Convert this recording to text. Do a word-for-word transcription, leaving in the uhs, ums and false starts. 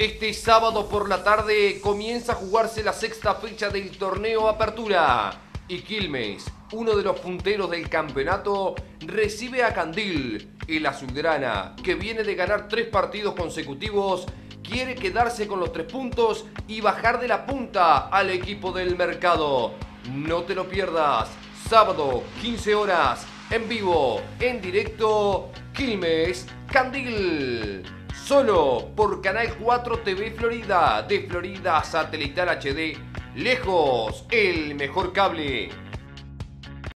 Este sábado por la tarde comienza a jugarse la sexta fecha del torneo Apertura y Quilmes, uno de los punteros del campeonato, recibe a Candil. El azulgrana, que viene de ganar tres partidos consecutivos, quiere quedarse con los tres puntos y bajar de la punta al equipo del Mercado. No te lo pierdas, sábado quince horas, en vivo, en directo, Quilmes, Candil. Solo por Canal cuatro T V Florida, de Florida Satelital H D, lejos, el mejor cable.